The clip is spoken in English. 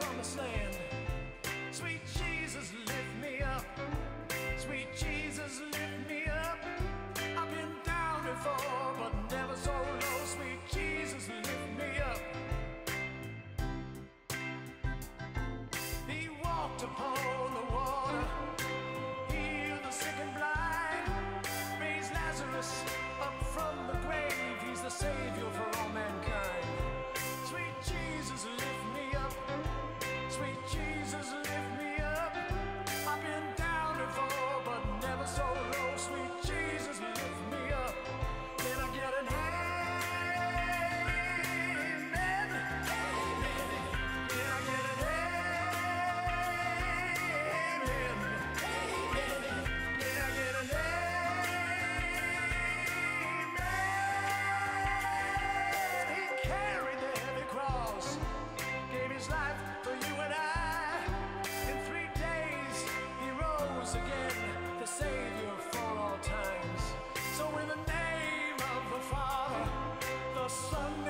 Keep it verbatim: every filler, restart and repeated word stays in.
promised land. Sweet Jesus, lift me up. Sweet Jesus, lift me up. I've been down before, but never so low. Sweet Jesus, lift me up. He walked upon the water, healed the sick and blind, raised Lazarus up from the grave. He's the Savior for all mankind. Sweet Jesus, lift me up. Sweet Jesus, lift me up. I've been down before, but never so low. Sweet Jesus, lift me up. Can I get an amen? Can I get an amen? Can I get an amen? He carried the heavy cross, gave his life for you and I. In three days he rose again, the Savior for all times. So in the name of the Father, the Son,